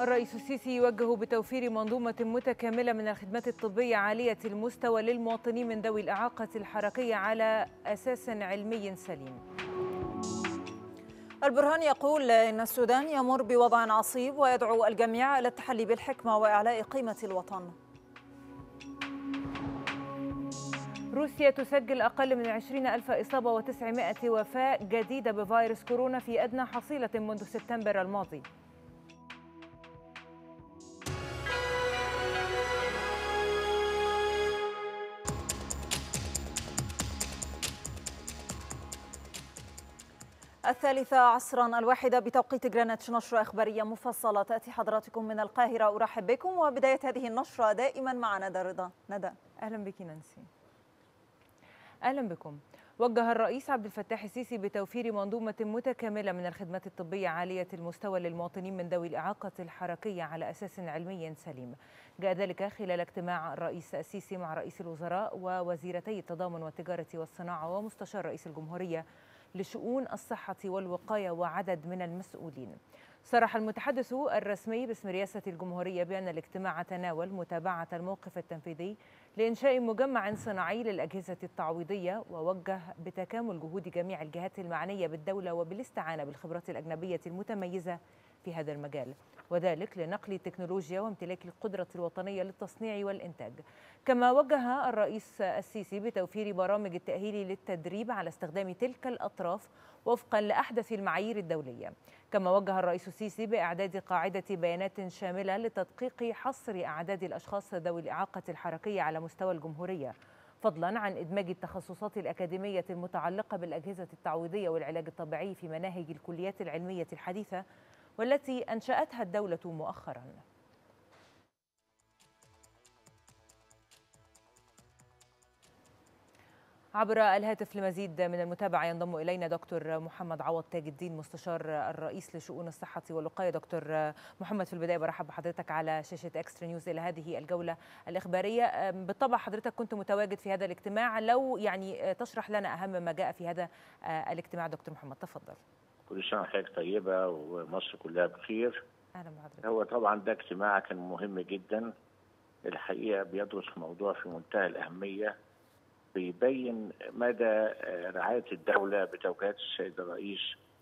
الرئيس السيسي يوجه بتوفير منظومة متكاملة من الخدمات الطبية عالية المستوى للمواطنين من ذوي الإعاقة الحركية على أساس علمي سليم. البرهان يقول إن السودان يمر بوضع عصيب ويدعو الجميع إلى التحلي بالحكمة وإعلاء قيمة الوطن. روسيا تسجل أقل من 20,000 إصابة و900 وفاة جديدة بفيروس كورونا في أدنى حصيلة منذ سبتمبر الماضي. الثالثة عصرا الواحدة بتوقيت جرينتش، نشرة إخبارية مفصلة تأتي حضراتكم من القاهرة. أرحب بكم وبداية هذه النشرة دائما مع ندى رضا. ندى، أهلا بك نانسي. أهلا بكم. وجه الرئيس عبد الفتاح السيسي بتوفير منظومة متكاملة من الخدمات الطبية عالية المستوى للمواطنين من ذوي الإعاقة الحركية على أساس علمي سليم. جاء ذلك خلال اجتماع الرئيس السيسي مع رئيس الوزراء ووزيرتي التضامن والتجارة والصناعة ومستشار رئيس الجمهورية لشؤون الصحة والوقاية وعدد من المسؤولين. صرح المتحدث الرسمي باسم رئاسة الجمهورية بأن الاجتماع تناول متابعة الموقف التنفيذي لإنشاء مجمع صناعي للأجهزة التعويضية، ووجه بتكامل جهود جميع الجهات المعنية بالدولة وبالاستعانة بالخبرات الأجنبية المتميزة في هذا المجال، وذلك لنقل التكنولوجيا وامتلاك القدرة الوطنية للتصنيع والإنتاج. كما وجه الرئيس السيسي بتوفير برامج التأهيل للتدريب على استخدام تلك الأطراف وفقا لأحدث المعايير الدولية. كما وجه الرئيس السيسي بإعداد قاعدة بيانات شاملة لتدقيق حصر أعداد الأشخاص ذوي الإعاقة الحركية على مستوى الجمهورية، فضلا عن إدماج التخصصات الأكاديمية المتعلقة بالأجهزة التعويضية والعلاج الطبيعي في مناهج الكليات العلمية الحديثة والتي أنشأتها الدولة مؤخرا. عبر الهاتف لمزيد من المتابعة ينضم إلينا دكتور محمد عوض تاج الدين، مستشار الرئيس لشؤون الصحة والوقاية. دكتور محمد، في البداية برحب بحضرتك على شاشة اكسترا نيوز إلى هذه الجولة الإخبارية. بالطبع حضرتك كنت متواجد في هذا الاجتماع، لو يعني تشرح لنا أهم ما جاء في هذا الاجتماع. دكتور محمد تفضل. كل سنة وحضرتك طيبة ومصر كلها بخير. أهلا بحضرتك. هو طبعا ده اجتماع كان مهم جدا الحقيقة، بيدرس موضوع في منتهى الأهمية بيبين مدى رعاية الدولة بتوجيهات السيد الرئيس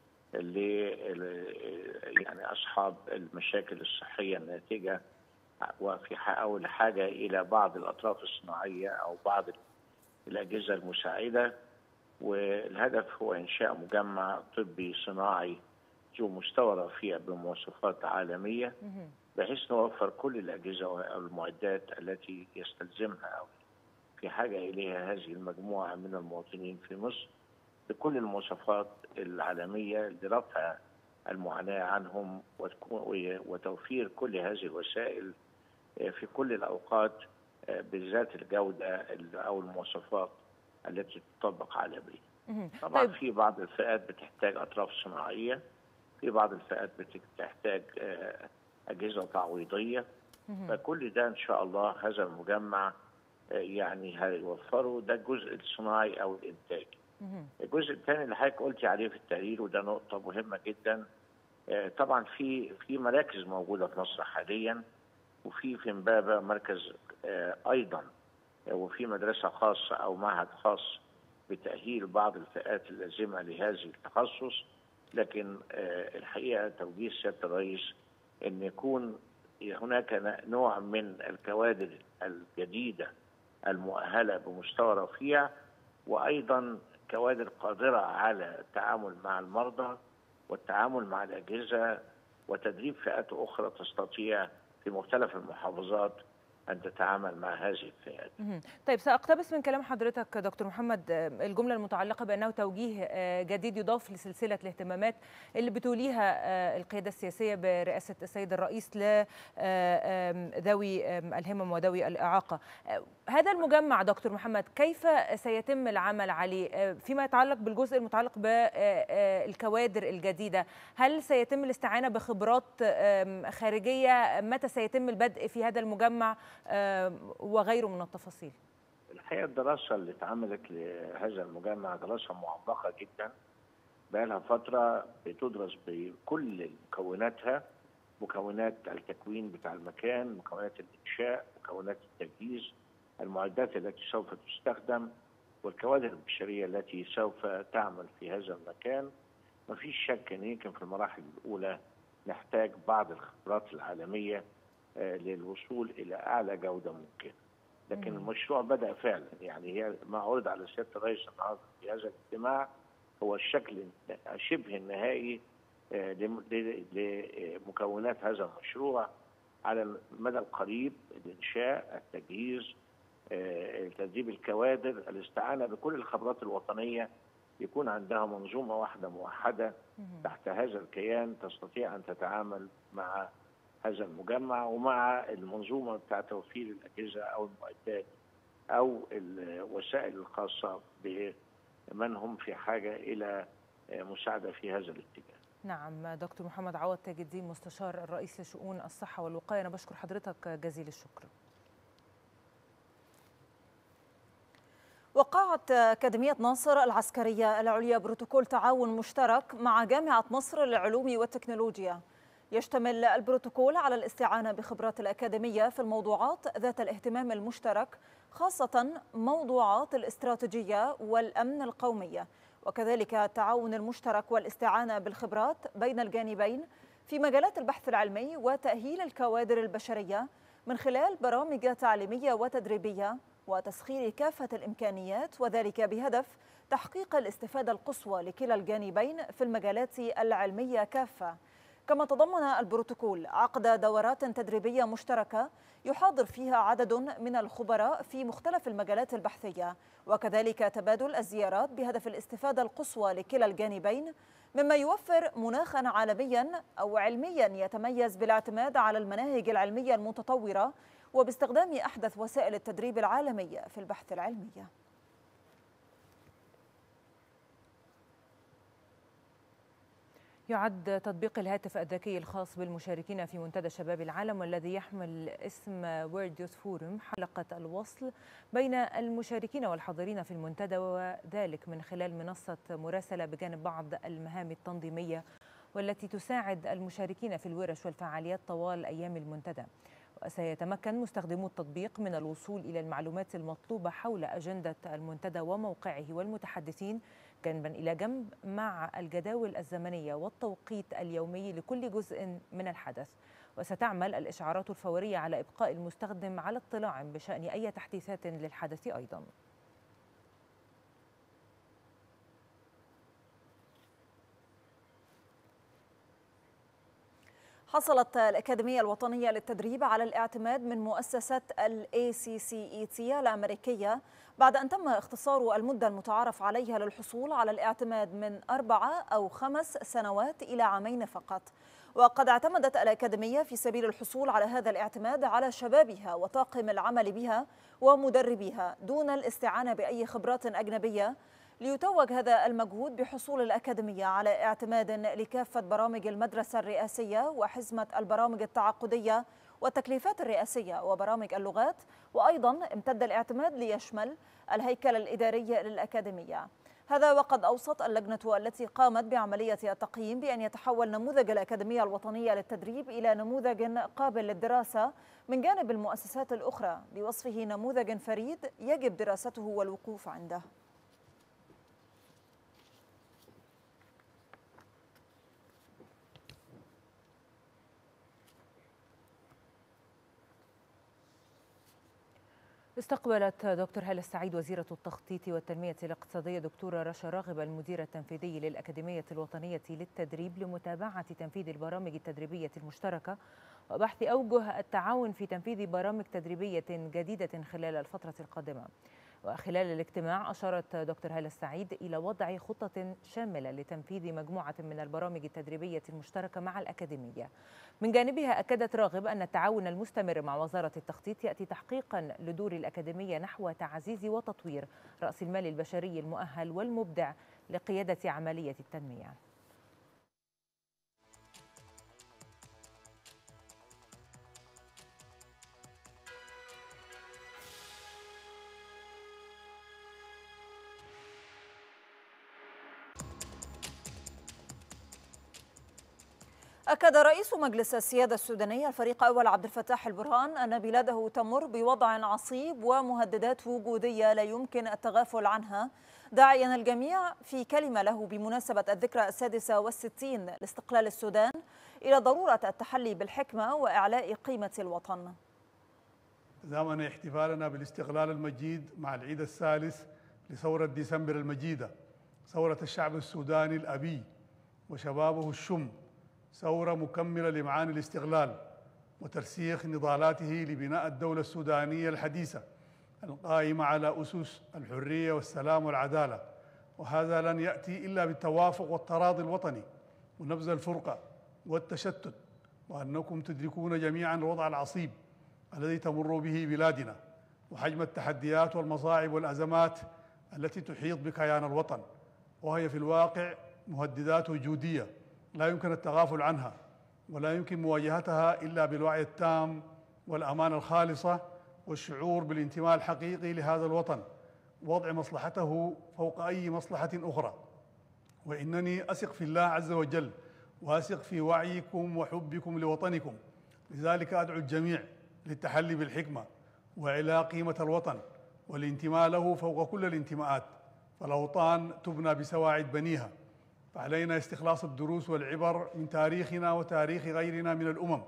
يعني أصحاب المشاكل الصحية الناتجة وفي أول حاجة إلى بعض الأطراف الصناعية أو بعض الأجهزة المساعدة. والهدف هو إنشاء مجمع طبي صناعي ذو مستوى رفيع بمواصفات عالمية، بحيث نوفر كل الأجهزة والمعدات التي يستلزمها أو في حاجة إليها هذه المجموعة من المواطنين في مصر بكل المواصفات العالمية لرفع المعاناة عنهم وتوفير كل هذه الوسائل في كل الأوقات بذات الجودة أو المواصفات التي تطبق عالميا. طبعا طيب. في بعض الفئات بتحتاج أطراف صناعية، في بعض الفئات بتحتاج أجهزة تعويضية، فكل ده إن شاء الله هذا المجمع يعني هيوفره. ده الجزء الصناعي أو الإنتاج. الجزء الثاني اللي حضرتك قلتي عليه في التقرير، وده نقطة مهمة جدا، طبعا في مراكز موجودة في مصر حاليا، وفي إمبابة مركز أيضا، وفي مدرسة خاصة أو معهد خاص بتأهيل بعض الفئات اللازمة لهذه التخصص. لكن الحقيقة توجيه سيادة الرئيس أن يكون هناك نوع من الكوادر الجديدة المؤهلة بمستوى رفيع، وأيضا كوادر قادرة على التعامل مع المرضى والتعامل مع الأجهزة وتدريب فئات أخرى تستطيع في مختلف المحافظات أن تتعامل مع هذه الفئات. طيب، سأقتبس من كلام حضرتك دكتور محمد الجملة المتعلقة بأنه توجيه جديد يضاف لسلسلة الاهتمامات اللي بتوليها القيادة السياسية برئاسة السيد الرئيس لذوي الهمم وذوي الإعاقة. هذا المجمع دكتور محمد كيف سيتم العمل عليه فيما يتعلق بالجزء المتعلق بالكوادر الجديدة؟ هل سيتم الاستعانة بخبرات خارجية؟ متى سيتم البدء في هذا المجمع وغيره من التفاصيل؟ الحقيقة الدراسة اللي اتعملت لهذا المجمع دراسة معمقة جدا، بقى لها فترة بتدرس بكل مكوناتها مكونات التكوين بتاع المكان، مكونات الإنشاء، مكونات التجهيز، المعدات التي سوف تستخدم، والكوادر البشرية التي سوف تعمل في هذا المكان. ما فيش شك أن يمكن في المراحل الأولى نحتاج بعض الخبرات العالمية للوصول إلى أعلى جودة ممكنة. لكن المشروع بدأ فعلا، يعني هي ما عرض على سيادة الرئيس النهارده في هذا الاجتماع هو الشكل شبه النهائي لمكونات هذا المشروع على المدى القريب: الإنشاء، التجهيز، تدريب الكوادر، الاستعانة بكل الخبرات الوطنية، يكون عندها منظومة واحدة موحدة تحت هذا الكيان تستطيع أن تتعامل مع هذا المجمع ومع المنظومة بتاع توفير الأجهزة أو المعدات أو الوسائل الخاصة بمن هم في حاجة إلى مساعدة في هذا الاتجاه. نعم، دكتور محمد عوض تاج الدين، مستشار الرئيس لشؤون الصحة والوقاية، أنا بشكر حضرتك جزيل الشكر. وقعت أكاديمية ناصر العسكرية العليا بروتوكول تعاون مشترك مع جامعة مصر للعلوم والتكنولوجيا. يشتمل البروتوكول على الاستعانة بخبرات الأكاديمية في الموضوعات ذات الاهتمام المشترك، خاصة موضوعات الاستراتيجية والأمن القومية، وكذلك التعاون المشترك والاستعانة بالخبرات بين الجانبين في مجالات البحث العلمي وتأهيل الكوادر البشرية من خلال برامج تعليمية وتدريبية وتسخير كافة الإمكانيات، وذلك بهدف تحقيق الاستفادة القصوى لكلا الجانبين في المجالات العلمية كافة. كما تضمن البروتوكول عقد دورات تدريبية مشتركة يحاضر فيها عدد من الخبراء في مختلف المجالات البحثية، وكذلك تبادل الزيارات بهدف الاستفادة القصوى لكلا الجانبين، مما يوفر مناخا عالميا أو علميا يتميز بالاعتماد على المناهج العلمية المتطورة وباستخدام أحدث وسائل التدريب العالمية في البحث العلمي. يعد تطبيق الهاتف الذكي الخاص بالمشاركين في منتدى شباب العالم والذي يحمل اسم وورد يوث فورم حلقة الوصل بين المشاركين والحاضرين في المنتدى، وذلك من خلال منصة مراسلة بجانب بعض المهام التنظيمية والتي تساعد المشاركين في الورش والفعاليات طوال أيام المنتدى. وسيتمكن مستخدمو التطبيق من الوصول إلى المعلومات المطلوبة حول أجندة المنتدى وموقعه والمتحدثين جنبا إلى جنب مع الجداول الزمنية والتوقيت اليومي لكل جزء من الحدث. وستعمل الإشعارات الفورية على إبقاء المستخدم على اطلاع بشأن أي تحديثات للحدث أيضا. حصلت الأكاديمية الوطنية للتدريب على الاعتماد من مؤسسة ACCET الأمريكية بعد أن تم اختصار المدة المتعارف عليها للحصول على الاعتماد من 4 أو 5 سنوات إلى 2 عام فقط. وقد اعتمدت الأكاديمية في سبيل الحصول على هذا الاعتماد على شبابها وطاقم العمل بها ومدربيها دون الاستعانة بأي خبرات أجنبية، ليتوج هذا المجهود بحصول الأكاديمية على اعتماد لكافة برامج المدرسة الرئاسية وحزمة البرامج التعاقدية والتكليفات الرئاسية وبرامج اللغات. وأيضا امتد الاعتماد ليشمل الهيكل الإداري للأكاديمية. هذا وقد أوصت اللجنة التي قامت بعملية التقييم بأن يتحول نموذج الأكاديمية الوطنية للتدريب إلى نموذج قابل للدراسة من جانب المؤسسات الأخرى، بوصفه نموذج فريد يجب دراسته والوقوف عنده. استقبلت دكتور هالة السعيد وزيرة التخطيط والتنمية الاقتصادية دكتورة رشا راغب المدير التنفيذي للأكاديمية الوطنية للتدريب لمتابعة تنفيذ البرامج التدريبية المشتركة وبحث أوجه التعاون في تنفيذ برامج تدريبية جديدة خلال الفترة القادمة. وخلال الاجتماع أشارت دكتور هالة السعيد إلى وضع خطة شاملة لتنفيذ مجموعة من البرامج التدريبية المشتركة مع الأكاديمية. من جانبها أكدت راغب أن التعاون المستمر مع وزارة التخطيط يأتي تحقيقا لدور الأكاديمية نحو تعزيز وتطوير رأس المال البشري المؤهل والمبدع لقيادة عملية التنمية. أكد رئيس مجلس السيادة السوداني الفريق أول عبد الفتاح البرهان أن بلاده تمر بوضع عصيب ومهددات وجودية لا يمكن التغافل عنها، داعيا الجميع في كلمة له بمناسبة الذكرى 66 لاستقلال السودان إلى ضرورة التحلي بالحكمة وإعلاء قيمة الوطن. زمن احتفالنا بالاستقلال المجيد مع العيد الثالث لثورة ديسمبر المجيدة، ثورة الشعب السوداني الأبي وشبابه الشم، ثورة مكملة لمعاني الاستقلال وترسيخ نضالاته لبناء الدولة السودانية الحديثة القائمة على أسس الحرية والسلام والعدالة، وهذا لن يأتي إلا بالتوافق والتراضي الوطني ونبذ الفرقة والتشتت، وأنكم تدركون جميعا الوضع العصيب الذي تمر به بلادنا وحجم التحديات والمصاعب والأزمات التي تحيط بكيان الوطن، وهي في الواقع مهددات وجودية لا يمكن التغافل عنها ولا يمكن مواجهتها إلا بالوعي التام والأمانة الخالصة والشعور بالانتماء الحقيقي لهذا الوطن، ووضع مصلحته فوق أي مصلحة أخرى. وإنني أثق في الله عز وجل وأثق في وعيكم وحبكم لوطنكم، لذلك أدعو الجميع للتحلي بالحكمة وإعلاء قيمة الوطن والانتماء له فوق كل الانتماءات، فالأوطان تبنى بسواعد بنيها، فعلينا استخلاص الدروس والعبر من تاريخنا وتاريخ غيرنا من الأمم.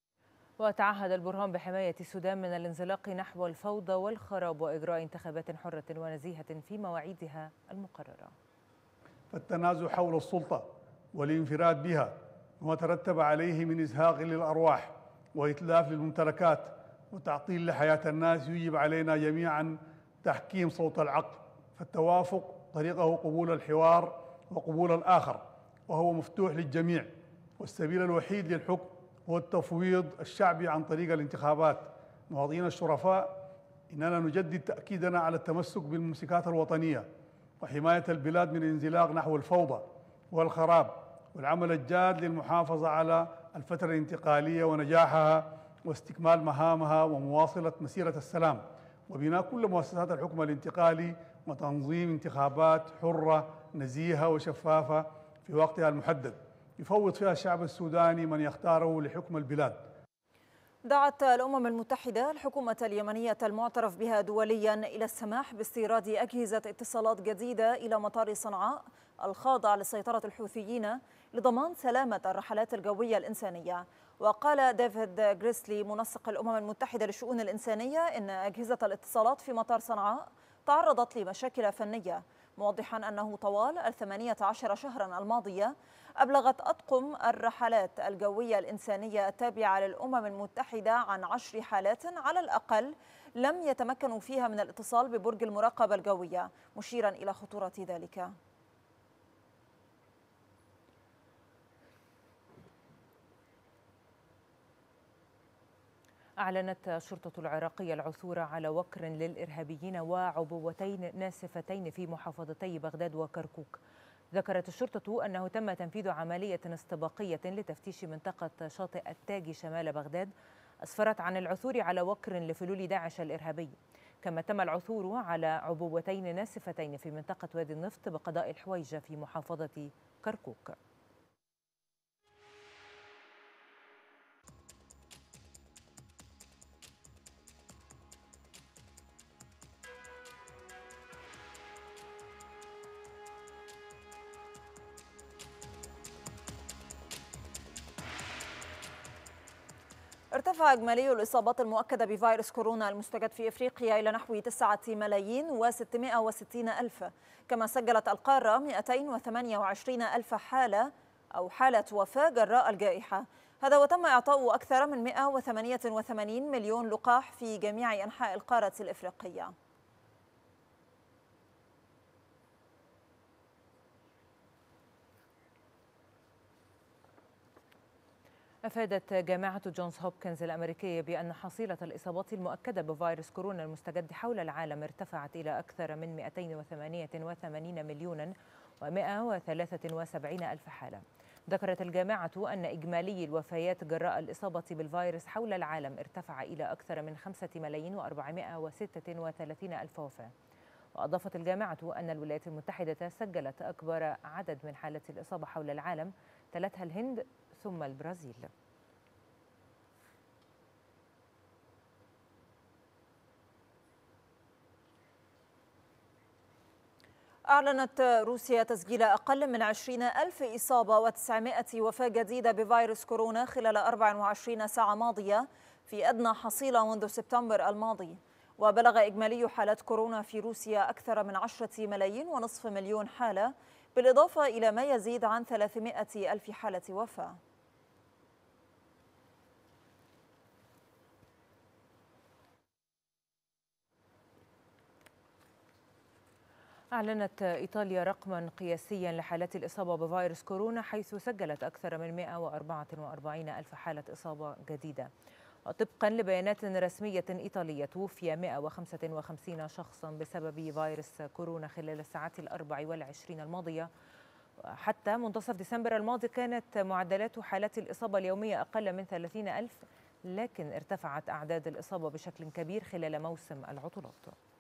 وتعهد البرهان بحماية السودان من الانزلاق نحو الفوضى والخراب وإجراء انتخابات حرة ونزيهة في مواعيدها المقررة. فالتنازع حول السلطة والانفراد بها وما ترتب عليه من إزهاق للأرواح وإتلاف للممتلكات وتعطيل لحياة الناس يجب علينا جميعا تحكيم صوت العقل، فالتوافق طريقه قبول الحوار وقبول الآخر، وهو مفتوح للجميع، والسبيل الوحيد للحكم هو التفويض الشعبي عن طريق الانتخابات. مواطنينا الشرفاء، إننا نجدد تأكيدنا على التمسك بالممسكات الوطنية وحماية البلاد من الانزلاق نحو الفوضى والخراب، والعمل الجاد للمحافظة على الفترة الانتقالية ونجاحها واستكمال مهامها ومواصلة مسيرة السلام وبناء كل مؤسسات الحكم الانتقالي وتنظيم انتخابات حرة نزيهة وشفافة في وقتها المحدد يفوض فيها الشعب السوداني من يختاره لحكم البلاد. دعت الأمم المتحدة الحكومة اليمنية المعترف بها دوليا إلى السماح باستيراد أجهزة اتصالات جديدة إلى مطار صنعاء الخاضع لسيطرة الحوثيين لضمان سلامة الرحلات الجوية الإنسانية. وقال ديفيد غريسلي منسق الأمم المتحدة للشؤون الإنسانية إن أجهزة الاتصالات في مطار صنعاء تعرضت لمشاكل فنية، موضحا أنه طوال 18 شهرا الماضية أبلغت أطقم الرحلات الجوية الإنسانية التابعة للأمم المتحدة عن 10 حالات على الأقل لم يتمكنوا فيها من الاتصال ببرج المراقبة الجوية، مشيرا إلى خطورة ذلك. أعلنت الشرطة العراقية العثور على وكر للإرهابيين وعبوتين ناسفتين في محافظتي بغداد وكركوك. ذكرت الشرطة أنه تم تنفيذ عملية استباقية لتفتيش منطقة شاطئ التاج شمال بغداد أسفرت عن العثور على وكر لفلول داعش الإرهابي، كما تم العثور على عبوتين ناسفتين في منطقة وادي النفط بقضاء الحويجة في محافظة كركوك. ارتفع إجمالي الإصابات المؤكدة بفيروس كورونا المستجد في إفريقيا إلى نحو 9,660,000، كما سجلت القارة 228,000 حالة أو حالة وفاة جراء الجائحة. هذا وتم إعطاء أكثر من 188 مليون لقاح في جميع أنحاء القارة الإفريقية. أفادت جامعة جونز هوبكنز الأمريكية بأن حصيلة الإصابات المؤكدة بفيروس كورونا المستجد حول العالم ارتفعت إلى أكثر من 288 مليون و173 ألف حالة. ذكرت الجامعة أن إجمالي الوفيات جراء الإصابة بالفيروس حول العالم ارتفع إلى أكثر من 5,436 ألف وفاة. وأضافت الجامعة أن الولايات المتحدة سجلت أكبر عدد من حالات الإصابة حول العالم، تلتها الهند ثم البرازيل. أعلنت روسيا تسجيل أقل من 20,000 إصابة و900 وفاة جديدة بفيروس كورونا خلال 24 ساعة ماضية، في أدنى حصيلة منذ سبتمبر الماضي. وبلغ إجمالي حالات كورونا في روسيا أكثر من 10 ملايين ونصف مليون حالة، بالإضافة إلى ما يزيد عن 300 ألف حالة وفاة. أعلنت إيطاليا رقما قياسيا لحالات الإصابة بفيروس كورونا، حيث سجلت أكثر من 144 ألف حالة إصابة جديدة. وطبقا لبيانات رسمية إيطالية، توفي 155 شخصا بسبب فيروس كورونا خلال الساعات 24 الماضية. حتى منتصف ديسمبر الماضي كانت معدلات حالات الإصابة اليومية أقل من 30 ألف، لكن ارتفعت أعداد الإصابة بشكل كبير خلال موسم العطلات.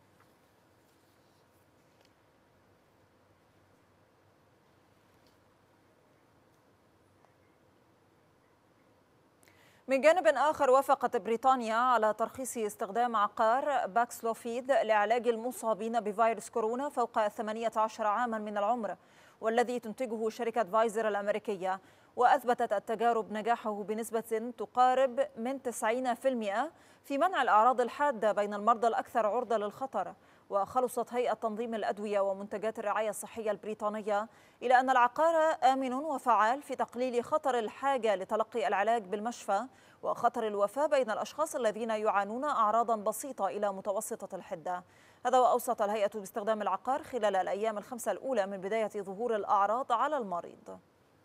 من جانب آخر، وافقت بريطانيا على ترخيص استخدام عقار باكسلوفيد لعلاج المصابين بفيروس كورونا فوق 18 عاما من العمر، والذي تنتجه شركة فايزر الأمريكية. وأثبتت التجارب نجاحه بنسبة تقارب من 90% في منع الأعراض الحادة بين المرضى الأكثر عرضة للخطر. وخلصت هيئة تنظيم الأدوية ومنتجات الرعاية الصحية البريطانية إلى أن العقار آمن وفعال في تقليل خطر الحاجة لتلقي العلاج بالمشفى وخطر الوفاة بين الأشخاص الذين يعانون أعراضا بسيطة إلى متوسطة الحدة. هذا وأوصت الهيئة باستخدام العقار خلال الأيام الخمسة الأولى من بداية ظهور الأعراض على المريض.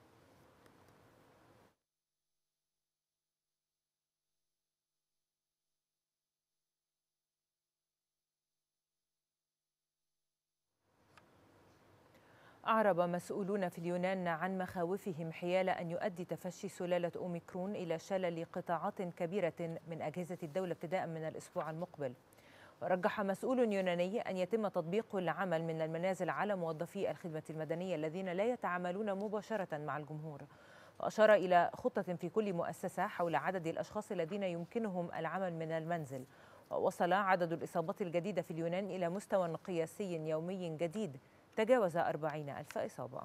أعرب مسؤولون في اليونان عن مخاوفهم حيال أن يؤدي تفشي سلالة أوميكرون إلى شلل قطاعات كبيرة من أجهزة الدولة ابتداء من الأسبوع المقبل. ورجح مسؤول يوناني أن يتم تطبيق العمل من المنازل على موظفي الخدمة المدنية الذين لا يتعاملون مباشرة مع الجمهور. وأشار إلى خطة في كل مؤسسة حول عدد الأشخاص الذين يمكنهم العمل من المنزل. ووصل عدد الإصابات الجديدة في اليونان إلى مستوى قياسي يومي جديد تجاوز 40 ألف إصابة.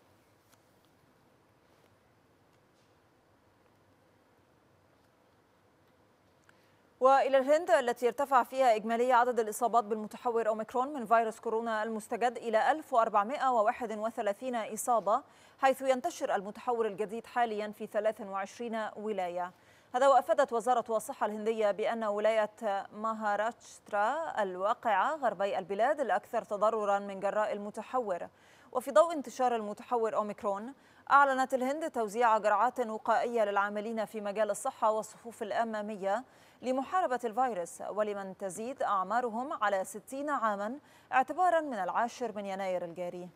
وإلى الهند التي ارتفع فيها إجمالي عدد الإصابات بالمتحور أوميكرون من فيروس كورونا المستجد إلى 1431 إصابة، حيث ينتشر المتحور الجديد حاليا في 23 ولاية. هذا وأفادت وزارة الصحة الهندية بأن ولاية ماهاراشترا الواقعة غربي البلاد الأكثر تضررا من جراء المتحور. وفي ضوء انتشار المتحور أوميكرون، أعلنت الهند توزيع جرعات وقائية للعاملين في مجال الصحة والصفوف الأمامية لمحاربة الفيروس، ولمن تزيد أعمارهم على 60 عاما اعتبارا من 10 يناير الجاري.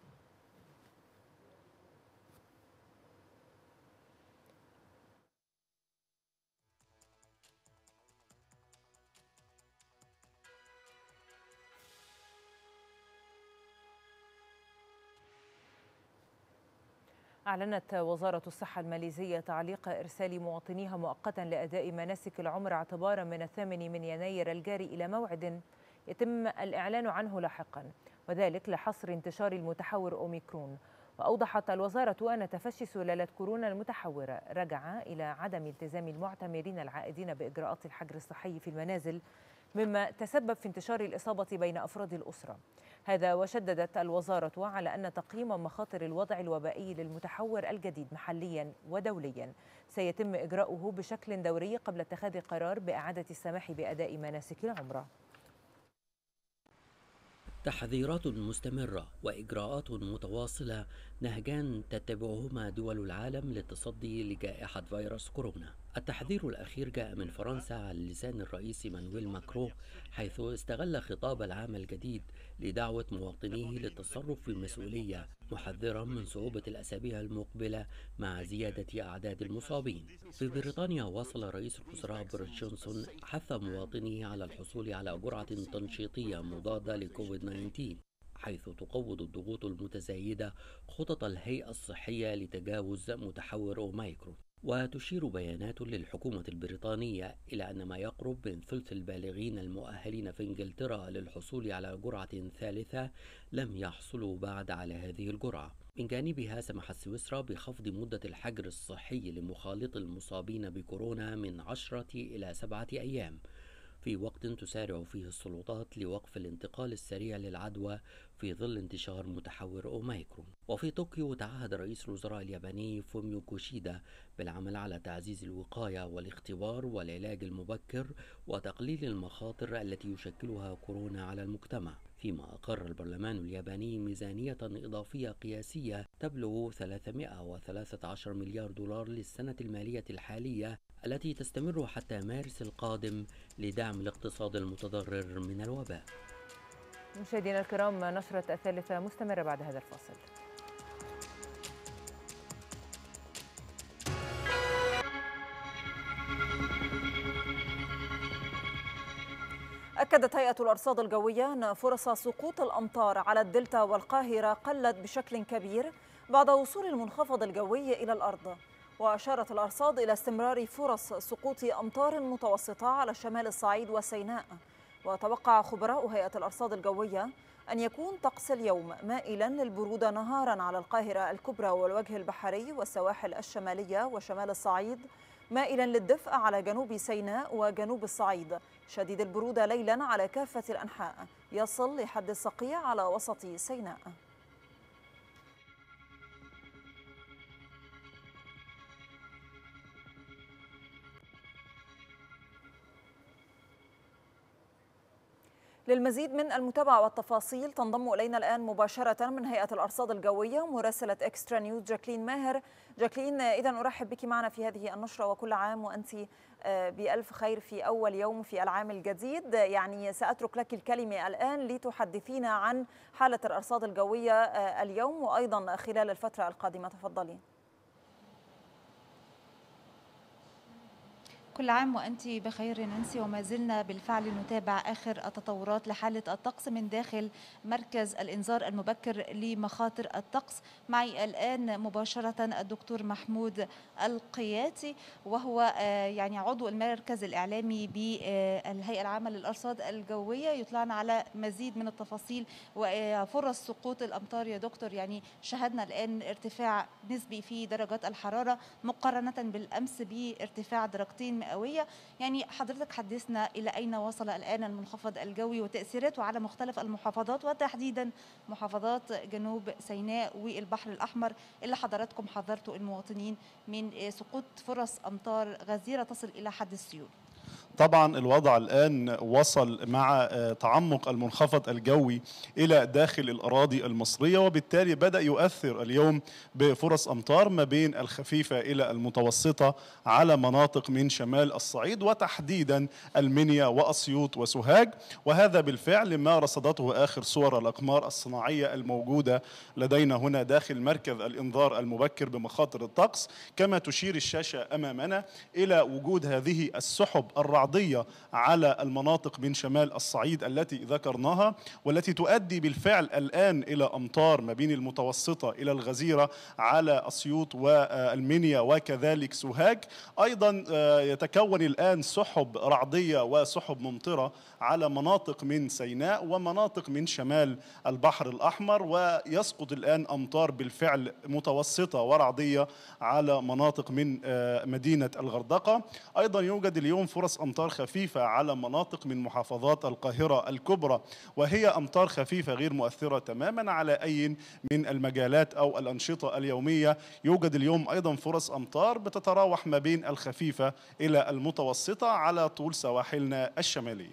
أعلنت وزارة الصحة الماليزية تعليق إرسال مواطنيها مؤقتا لأداء مناسك العمرة اعتبارا من 8 يناير الجاري إلى موعد يتم الإعلان عنه لاحقا، وذلك لحصر انتشار المتحور أوميكرون. وأوضحت الوزارة أن تفشي سلالة كورونا المتحورة رجع إلى عدم التزام المعتمرين العائدين بإجراءات الحجر الصحي في المنازل، مما تسبب في انتشار الإصابة بين أفراد الأسرة. هذا وشددت الوزارة على أن تقييم مخاطر الوضع الوبائي للمتحور الجديد محليا ودوليا سيتم إجراؤه بشكل دوري قبل اتخاذ قرار بإعادة السماح بأداء مناسك العمرة. تحذيرات مستمرة وإجراءات متواصلة نهجان تتبعهما دول العالم للتصدي لجائحة فيروس كورونا. التحذير الأخير جاء من فرنسا على لسان الرئيس مانويل ماكرون، حيث استغل خطاب العام الجديد لدعوة مواطنيه للتصرف بمسؤولية، محذرا من صعوبة الأسابيع المقبلة مع زيادة أعداد المصابين. في بريطانيا واصل رئيس الوزراء بوريس جونسون حث مواطنيه على الحصول على جرعة تنشيطية مضادة لكوفيد 19 حيث تقوض الضغوط المتزايدة خطط الهيئة الصحية لتجاوز متحور أوميكرون. وتشير بيانات للحكومة البريطانية إلى أن ما يقرب من ثلث البالغين المؤهلين في إنجلترا للحصول على جرعة ثالثة لم يحصلوا بعد على هذه الجرعة. من جانبها سمحت سويسرا بخفض مدة الحجر الصحي لمخالط المصابين بكورونا من 10 إلى 7 أيام، في وقت تسارع فيه السلطات لوقف الانتقال السريع للعدوى في ظل انتشار متحور أوميكرون. وفي طوكيو تعهد رئيس الوزراء الياباني فوميو كوشيدا بالعمل على تعزيز الوقاية والاختبار والعلاج المبكر وتقليل المخاطر التي يشكلها كورونا على المجتمع. فيما أقر البرلمان الياباني ميزانية إضافية قياسية تبلغ 313 مليار دولار للسنة المالية الحالية التي تستمر حتى مارس القادم لدعم الاقتصاد المتضرر من الوباء. مشاهدينا الكرام، نشرة الثالثة مستمرة بعد هذا الفاصل. أكدت هيئة الأرصاد الجوية أن فرص سقوط الأمطار على الدلتا والقاهرة قلت بشكل كبير بعد وصول المنخفض الجوي إلى الأرض. وأشارت الأرصاد إلى استمرار فرص سقوط أمطار متوسطة على شمال الصعيد وسيناء. وتوقع خبراء هيئة الأرصاد الجوية أن يكون طقس اليوم مائلا للبرودة نهارا على القاهرة الكبرى والوجه البحري والسواحل الشمالية وشمال الصعيد، مائلا للدفء على جنوب سيناء وجنوب الصعيد، شديد البرودة ليلا على كافة الأنحاء يصل لحد الصقيع على وسط سيناء. للمزيد من المتابعة والتفاصيل تنضم إلينا الآن مباشرة من هيئة الأرصاد الجوية مراسلة إكسترا نيوز جاكلين ماهر. جاكلين، إذا أرحب بك معنا في هذه النشرة، وكل عام وأنت بألف خير في أول يوم في العام الجديد. يعني سأترك لك الكلمة الآن لتحدثينا عن حالة الأرصاد الجوية اليوم وأيضا خلال الفترة القادمة. تفضلي. كل عام وأنت بخير نانسي، وما زلنا بالفعل نتابع آخر التطورات لحالة الطقس من داخل مركز الإنذار المبكر لمخاطر الطقس. معي الآن مباشرة الدكتور محمود القياتي، وهو يعني عضو المركز الإعلامي بالهيئة العامة للأرصاد الجوية، يطلعنا على مزيد من التفاصيل وفرص سقوط الأمطار. يا دكتور، يعني شهدنا الآن ارتفاع نسبي في درجات الحرارة مقارنة بالأمس بارتفاع درجتين مئوية. يعني حضرتك حدثنا إلى أين وصل الآن المنخفض الجوي وتأثيراته على مختلف المحافظات، وتحديدا محافظات جنوب سيناء والبحر الأحمر اللي حضراتكم حذرتوا المواطنين من سقوط فرص أمطار غزيرة تصل إلى حد السيول. طبعا الوضع الآن وصل مع تعمق المنخفض الجوي إلى داخل الأراضي المصرية، وبالتالي بدأ يؤثر اليوم بفرص أمطار ما بين الخفيفة إلى المتوسطة على مناطق من شمال الصعيد وتحديدا المنيا وأسيوط وسوهاج. وهذا بالفعل ما رصدته آخر صور الأقمار الصناعية الموجودة لدينا هنا داخل مركز الإنذار المبكر بمخاطر الطقس. كما تشير الشاشة أمامنا إلى وجود هذه السحب الرعدية على المناطق من شمال الصعيد التي ذكرناها، والتي تؤدي بالفعل الآن إلى أمطار ما بين المتوسطة إلى الغزيرة على أسيوط والمنيا وكذلك سوهاج. أيضا يتكون الآن سحب رعدية وسحب ممطرة على مناطق من سيناء ومناطق من شمال البحر الأحمر، ويسقط الآن أمطار بالفعل متوسطة ورعدية على مناطق من مدينة الغردقة. أيضا يوجد اليوم فرص أمطار خفيفة على مناطق من محافظات القاهرة الكبرى، وهي أمطار خفيفة غير مؤثرة تماما على أي من المجالات أو الأنشطة اليومية. يوجد اليوم أيضا فرص أمطار بتتراوح ما بين الخفيفة إلى المتوسطة على طول سواحلنا الشمالية.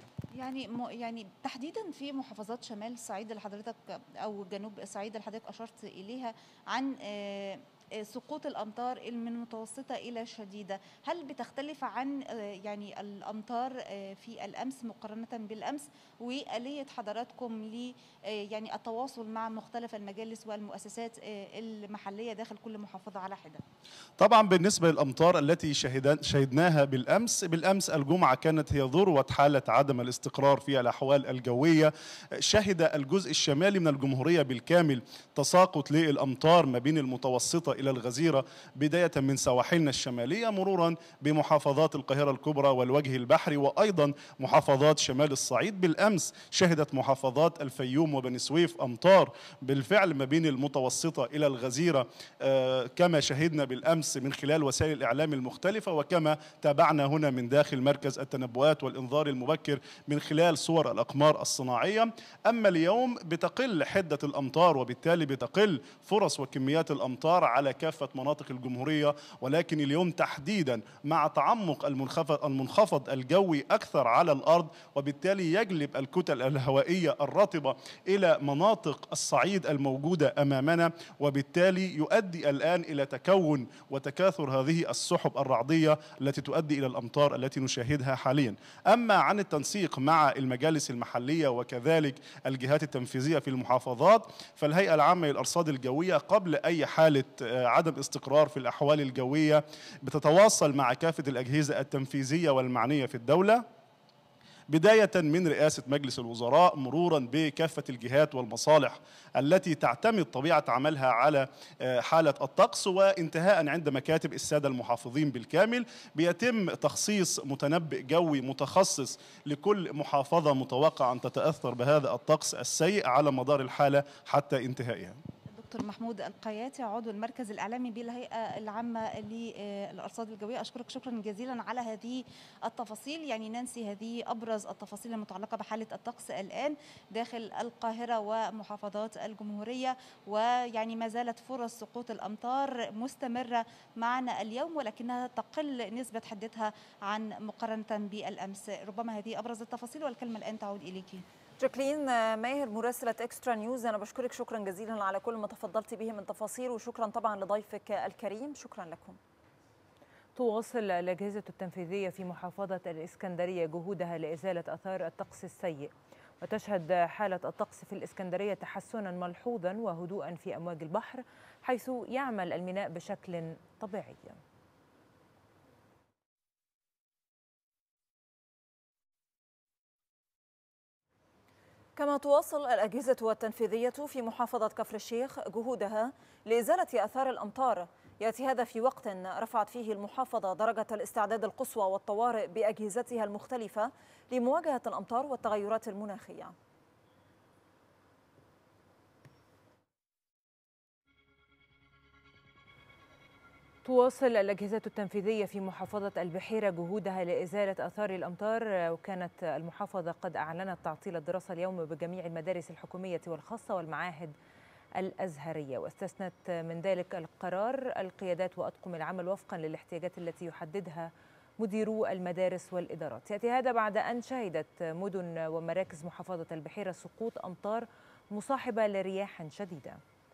يعني تحديدا في محافظات شمال الصعيد اللي حضرتك او جنوب الصعيد اللي حضرتك اشرت اليها، عن سقوط الأمطار من متوسطة إلى شديدة، هل بتختلف عن يعني الأمطار في الأمس مقارنة بالأمس، وآلية حضراتكم ل يعني التواصل مع مختلف المجالس والمؤسسات المحلية داخل كل محافظة على حدة؟ طبعا بالنسبة للأمطار التي شهدناها بالأمس الجمعة كانت هي ذروة حالة عدم الاستقرار في الأحوال الجوية. شهد الجزء الشمالي من الجمهورية بالكامل تساقط للأمطار ما بين المتوسطة إلى الغزيرة، بداية من سواحلنا الشمالية مرورا بمحافظات القاهرة الكبرى والوجه البحري وأيضا محافظات شمال الصعيد. بالأمس شهدت محافظات الفيوم وبني سويف أمطار بالفعل ما بين المتوسطة إلى الغزيرة، كما شهدنا بالأمس من خلال وسائل الإعلام المختلفة، وكما تابعنا هنا من داخل مركز التنبؤات والإنذار المبكر من خلال صور الأقمار الصناعية. أما اليوم بتقل حدة الأمطار وبالتالي بتقل فرص وكميات الأمطار على كافة مناطق الجمهورية، ولكن اليوم تحديدا مع تعمق المنخفض الجوي أكثر على الأرض، وبالتالي يجلب الكتل الهوائية الرطبة إلى مناطق الصعيد الموجودة أمامنا، وبالتالي يؤدي الآن إلى تكون وتكاثر هذه السحب الرعدية التي تؤدي إلى الأمطار التي نشاهدها حاليا. أما عن التنسيق مع المجالس المحلية وكذلك الجهات التنفيذية في المحافظات، فالهيئة العامة للأرصاد الجوية قبل أي حالة عدم استقرار في الأحوال الجوية بتتواصل مع كافة الأجهزة التنفيذية والمعنية في الدولة، بداية من رئاسة مجلس الوزراء مرورا بكافة الجهات والمصالح التي تعتمد طبيعة عملها على حالة الطقس، وانتهاء عند مكاتب السادة المحافظين بالكامل. بيتم تخصيص متنبئ جوي متخصص لكل محافظة متوقع أن تتأثر بهذا الطقس السيء على مدار الحالة حتى انتهائها. دكتور محمود القياتي عضو المركز الإعلامي بالهيئة العامة للأرصاد الجوية، أشكرك شكرا جزيلا على هذه التفاصيل. يعني نانسي، هذه أبرز التفاصيل المتعلقة بحالة الطقس الآن داخل القاهرة ومحافظات الجمهورية، ويعني ما زالت فرص سقوط الأمطار مستمرة معنا اليوم، ولكنها تقل نسبة حدتها عن مقارنة بالأمس. ربما هذه أبرز التفاصيل، والكلمة الآن تعود إليك. جاكلين ماهر مراسلة إكسترا نيوز، أنا بشكرك شكرا جزيلا على كل ما تفضلت به من تفاصيل، وشكرا طبعا لضيفك الكريم. شكرا لكم. تواصل الأجهزة التنفيذية في محافظة الإسكندرية جهودها لإزالة آثار الطقس السيء، وتشهد حالة الطقس في الإسكندرية تحسنا ملحوظا وهدوءا في أمواج البحر، حيث يعمل الميناء بشكل طبيعي. كما تواصل الأجهزة التنفيذية في محافظة كفر الشيخ جهودها لإزالة آثار الأمطار، يأتي هذا في وقت رفعت فيه المحافظة درجة الاستعداد القصوى والطوارئ بأجهزتها المختلفة لمواجهة الأمطار والتغيرات المناخية. تواصل الأجهزة التنفيذية في محافظة البحيرة جهودها لإزالة آثار الأمطار، وكانت المحافظة قد أعلنت تعطيل الدراسة اليوم بجميع المدارس الحكومية والخاصة والمعاهد الأزهرية، واستثنت من ذلك القرار القيادات وأطقم العمل وفقا للاحتياجات التي يحددها مديرو المدارس والإدارات. يأتي هذا بعد أن شهدت مدن ومراكز محافظة البحيرة سقوط أمطار مصاحبة لرياح شديدة.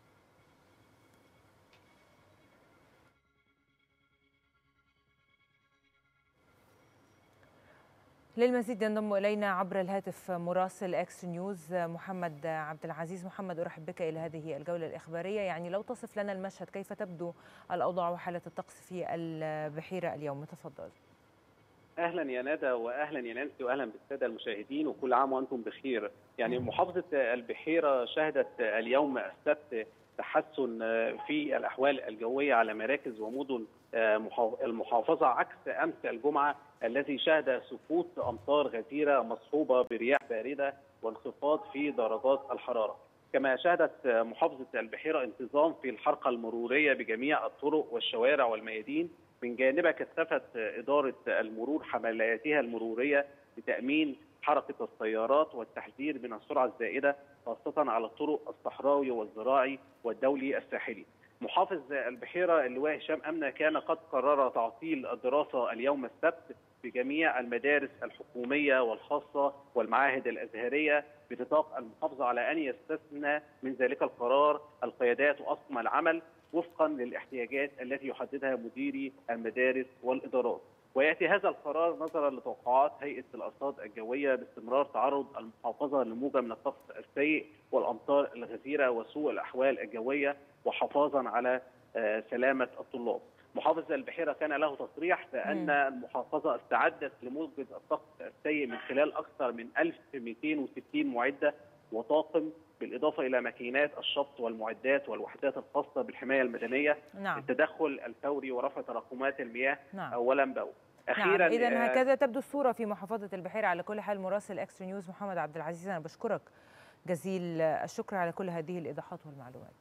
للمزيد ينضم إلينا عبر الهاتف مراسل إكس نيوز محمد عبد العزيز. محمد، أرحب بك إلى هذه الجولة الإخبارية. يعني لو تصف لنا المشهد، كيف تبدو الأوضاع وحالة الطقس في البحيرة اليوم؟ تفضل. أهلا يا ندى، وأهلا يا نانسي، وأهلا بالسادة المشاهدين، وكل عام وأنتم بخير. يعني محافظة البحيرة شهدت اليوم السبت تحسن في الأحوال الجوية على مراكز ومدن المحافظة، عكس أمس الجمعة الذي شهد سقوط أمطار غزيرة مصحوبة برياح باردة وانخفاض في درجات الحرارة. كما شهدت محافظة البحيرة انتظام في الحركة المرورية بجميع الطرق والشوارع والميادين. من جانبها كثفت إدارة المرور حملاتها المرورية لتأمين حركة السيارات والتحذير من السرعة الزائدة، خاصة على الطرق الصحراوي والزراعي والدولي الساحلي. محافظ البحيرة اللواء هشام أمنة كان قد قرر تعطيل الدراسة اليوم السبت بجميع المدارس الحكومية والخاصة والمعاهد الأزهرية بنطاق المحافظة، على أن يستثنى من ذلك القرار القيادات وأطقم العمل وفقا للاحتياجات التي يحددها مديري المدارس والإدارات. ويأتي هذا القرار نظرا لتوقعات هيئة الأرصاد الجوية باستمرار تعرض المحافظة لموجة من الطقس السيء والأمطار الغزيرة وسوء الأحوال الجوية، وحفاظا على سلامة الطلاب. محافظ البحيرة كان له تصريح بأن المحافظة استعدت لموجة الطقس السيء من خلال أكثر من 1260 معدة وطاقم، بالإضافة إلى ماكينات الشط والمعدات والوحدات الخاصة بالحماية المدنية للتدخل الفوري ورفع تراكمات المياه أولا بأول. أخيرا إذا هكذا تبدو الصورة في محافظة البحيرة. على كل حال مراسل إكسترا نيوز محمد عبد العزيز، أنا بشكرك جزيل الشكر على كل هذه الإيضاحات والمعلومات.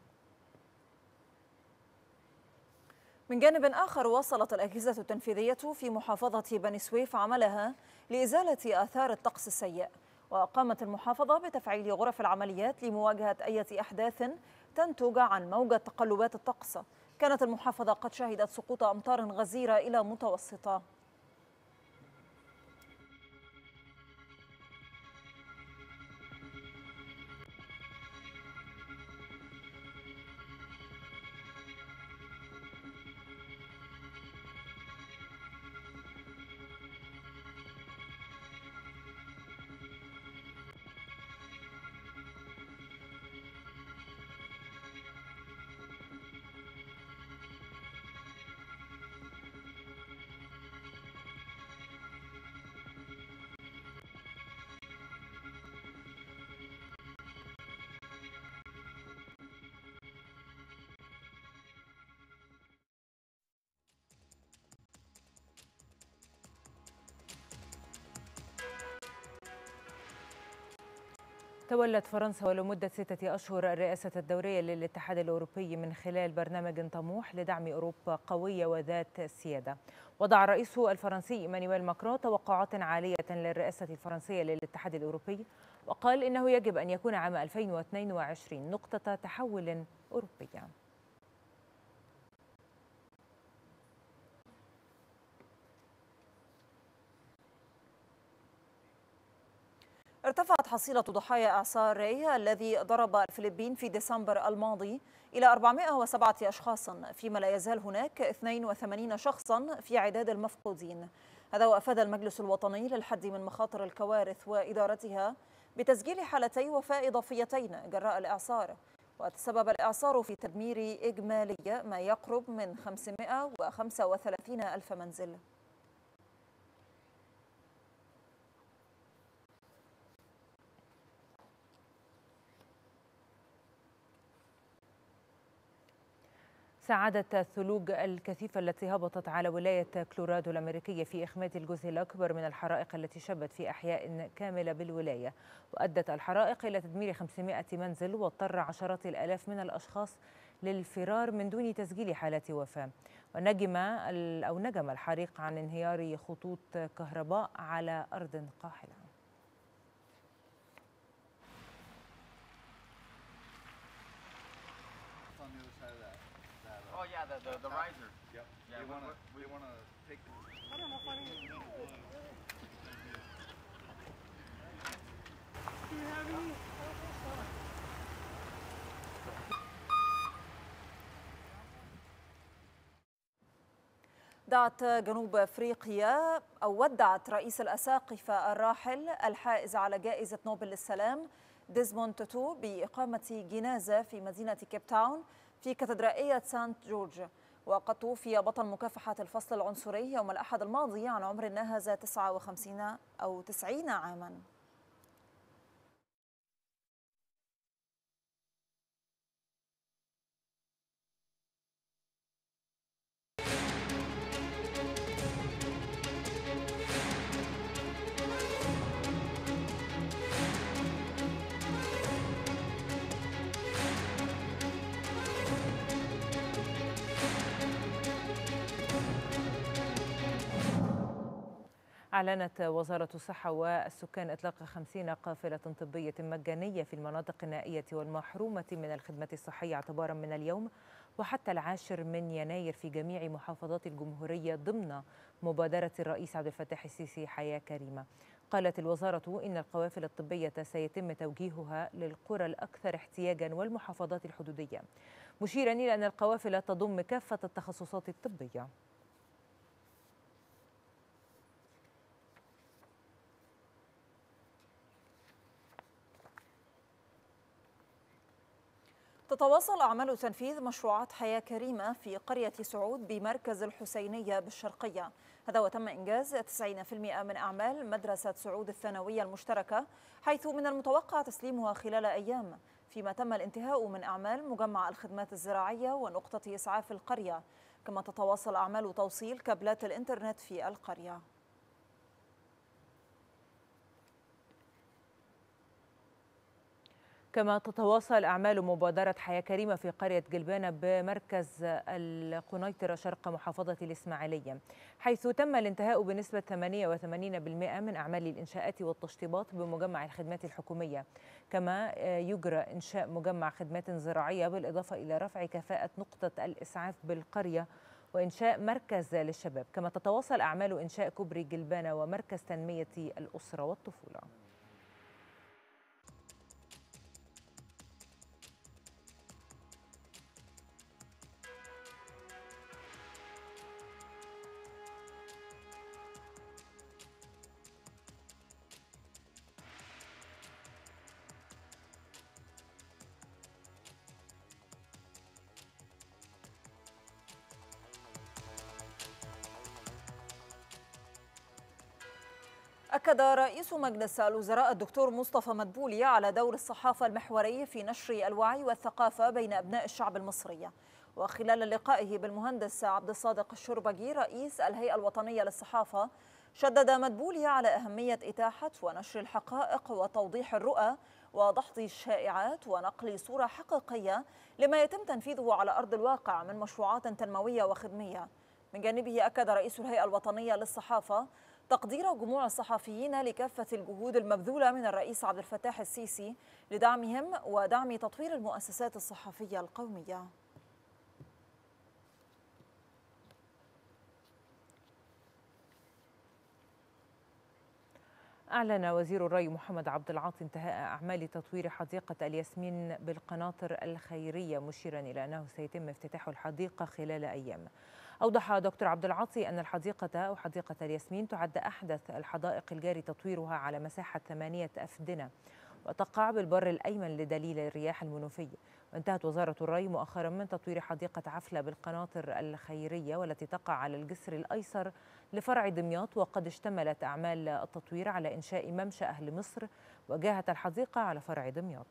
من جانب آخر، واصلت الأجهزة التنفيذية في محافظة بني سويف عملها لإزالة آثار الطقس السيء، وقامت المحافظة بتفعيل غرف العمليات لمواجهة أي أحداث تنتج عن موجة تقلبات الطقس. كانت المحافظة قد شهدت سقوط أمطار غزيرة إلى متوسطة. تولت فرنسا ولمدة 6 أشهر الرئاسة الدورية للاتحاد الأوروبي من خلال برنامج طموح لدعم أوروبا قوية وذات سيادة. وضع الرئيس الفرنسي إيمانويل ماكرون توقعات عالية للرئاسة الفرنسية للاتحاد الأوروبي، وقال إنه يجب أن يكون عام 2022 نقطة تحول أوروبية. ارتفعت حصيلة ضحايا إعصار ري الذي ضرب الفلبين في ديسمبر الماضي إلى 407 أشخاص، فيما لا يزال هناك 82 شخصا في عداد المفقودين. هذا وأفاد المجلس الوطني للحد من مخاطر الكوارث وإدارتها بتسجيل حالتي وفاة إضافيتين جراء الإعصار. وتسبب الإعصار في تدمير إجمالي ما يقرب من 535 ألف منزل. ساعدت الثلوج الكثيفة التي هبطت على ولاية كولورادو الأمريكية في إخماد الجزء الأكبر من الحرائق التي شبت في أحياء كاملة بالولاية، وأدت الحرائق إلى تدمير 500 منزل، واضطر عشرات الآلاف من الأشخاص للفرار من دون تسجيل حالات وفاة. نجم الحريق عن انهيار خطوط كهرباء على أرض قاحلة. Oh yeah, the riser. Yep. Yeah, we want to take. I don't know if I need. Do you have any? دعت جنوب أفريقيا أو ودعت رئيس الأساقفة الراحل الحائز على جائزة نوبل للسلام ديزموند توتو بإقامة جنازة في مدينة كيب تاون في كاتدرائية سانت جورج. وقد توفي بطل مكافحة الفصل العنصري يوم الأحد الماضي عن عمر ناهز 59 أو 90 عاماً. أعلنت وزارة الصحة والسكان إطلاق 50 قافلة طبية مجانية في المناطق النائية والمحرومة من الخدمات الصحية اعتبارا من اليوم وحتى 10 يناير في جميع محافظات الجمهورية ضمن مبادرة الرئيس عبد الفتاح السيسي حياة كريمة. قالت الوزارة إن القوافل الطبية سيتم توجيهها للقرى الأكثر احتياجا والمحافظات الحدودية، مشيرا إلى أن القوافل تضم كافة التخصصات الطبية. تتواصل أعمال تنفيذ مشروعات حياة كريمة في قرية سعود بمركز الحسينية بالشرقية. هذا وتم إنجاز 90% من أعمال مدرسة سعود الثانوية المشتركة، حيث من المتوقع تسليمها خلال أيام، فيما تم الانتهاء من أعمال مجمع الخدمات الزراعية ونقطة إسعاف القرية. كما تتواصل أعمال توصيل كابلات الإنترنت في القرية. كما تتواصل أعمال مبادرة حياة كريمة في قرية جلبانة بمركز القنيطرة شرق محافظة الإسماعيلية، حيث تم الانتهاء بنسبة 88% من أعمال الإنشاءات والتشطيبات بمجمع الخدمات الحكومية. كما يجرى إنشاء مجمع خدمات زراعية بالإضافة إلى رفع كفاءة نقطة الإسعاف بالقرية وإنشاء مركز للشباب. كما تتواصل أعمال إنشاء كوبري جلبانة ومركز تنمية الأسرة والطفولة. أكد رئيس مجلس الوزراء الدكتور مصطفى مدبولي على دور الصحافة المحوري في نشر الوعي والثقافة بين أبناء الشعب المصري. وخلال لقائه بالمهندس عبد الصادق الشربجي رئيس الهيئة الوطنية للصحافة، شدد مدبولي على أهمية إتاحة ونشر الحقائق وتوضيح الرؤى وضحض الشائعات ونقل صورة حقيقية لما يتم تنفيذه على أرض الواقع من مشروعات تنموية وخدمية. من جانبه أكد رئيس الهيئة الوطنية للصحافة تقدير جموع الصحفيين لكافة الجهود المبذولة من الرئيس عبد الفتاح السيسي لدعمهم ودعم تطوير المؤسسات الصحفية القومية. أعلن وزير الري محمد عبد العاطي انتهاء أعمال تطوير حديقة الياسمين بالقناطر الخيرية، مشيرا إلى أنه سيتم افتتاح الحديقة خلال أيام. أوضح دكتور عبد العاطي أن الحديقة أو حديقة الياسمين تعد أحدث الحدائق الجاري تطويرها على مساحة 8 أفدنة، وتقع بالبر الأيمن لدليل الرياح المنوفية. وانتهت وزارة الري مؤخرا من تطوير حديقة عفلة بالقناطر الخيرية والتي تقع على الجسر الأيسر لفرع دمياط، وقد اشتملت أعمال التطوير على إنشاء ممشى أهل مصر وجاهة الحديقة على فرع دمياط.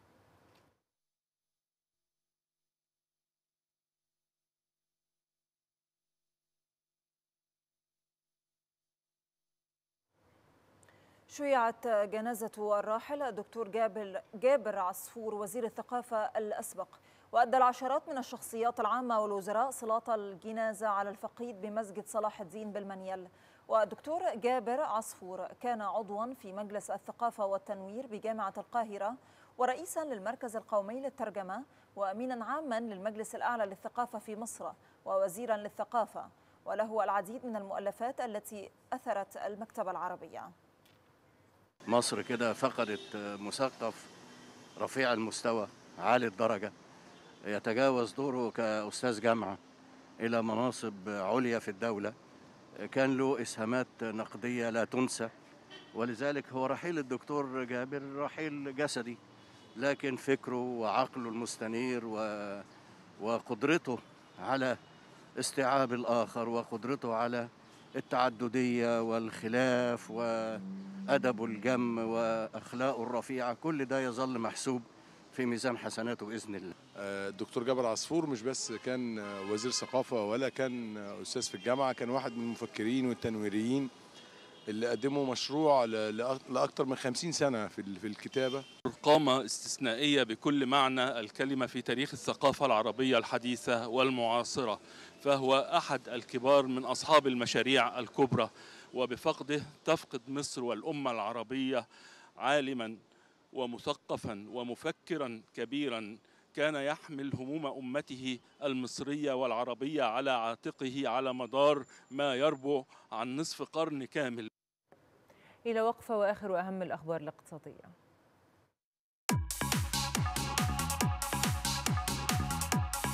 شيعت جنازة الراحل الدكتور جابر عصفور وزير الثقافة الأسبق، وأدى العشرات من الشخصيات العامة والوزراء صلاة الجنازة على الفقيد بمسجد صلاح الدين بالمنيل. والدكتور جابر عصفور كان عضوا في مجلس الثقافة والتنوير بجامعة القاهرة، ورئيسا للمركز القومي للترجمة، وأمينا عاما للمجلس الأعلى للثقافة في مصر، ووزيرا للثقافة، وله العديد من المؤلفات التي أثرت المكتبة العربية. مصر كده فقدت مثقف رفيع المستوى عالي الدرجة يتجاوز دوره كأستاذ جامعة إلى مناصب عليا في الدولة، كان له إسهامات نقدية لا تنسى. ولذلك هو رحيل الدكتور جابر رحيل جسدي، لكن فكره وعقله المستنير وقدرته على استيعاب الآخر وقدرته على التعددية والخلاف وأدبه الجم وأخلاقه الرفيعة، كل ده يظل محسوب في ميزان حسناته بإذن الله. الدكتور جابر عصفور مش بس كان وزير ثقافة ولا كان أستاذ في الجامعة، كان واحد من المفكرين والتنويريين اللي قدموا مشروع لأكثر من 50 سنة في الكتابة. قامة استثنائية بكل معنى الكلمة في تاريخ الثقافة العربية الحديثة والمعاصرة، فهو أحد الكبار من أصحاب المشاريع الكبرى، وبفقده تفقد مصر والأمة العربية عالما ومثقفا ومفكرا كبيرا كان يحمل هموم أمته المصرية والعربية على عاتقه على مدار ما يربع عن نصف قرن كامل. إلى وقفة وآخر أهم الأخبار الاقتصادية.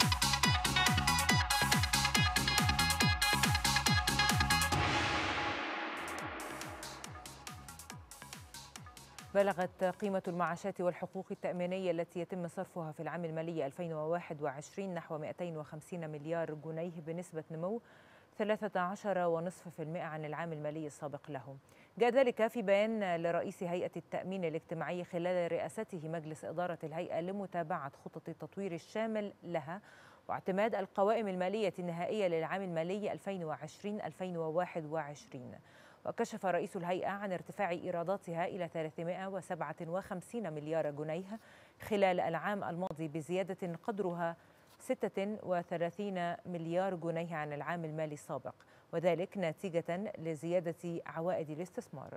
بلغت قيمة المعاشات والحقوق التأمينية التي يتم صرفها في العام المالي 2021 نحو 250 مليار جنيه بنسبة نمو 13.5% عن العام المالي السابق له. جاء ذلك في بيان لرئيس هيئة التأمين الاجتماعي خلال رئاسته مجلس إدارة الهيئة لمتابعة خطط التطوير الشامل لها واعتماد القوائم المالية النهائية للعام المالي 2020-2021. وكشف رئيس الهيئة عن ارتفاع إيراداتها إلى 357 مليار جنيه خلال العام الماضي بزيادة قدرها 36 مليار جنيه عن العام المالي السابق، وذلك نتيجة لزيادة عوائد الاستثمار.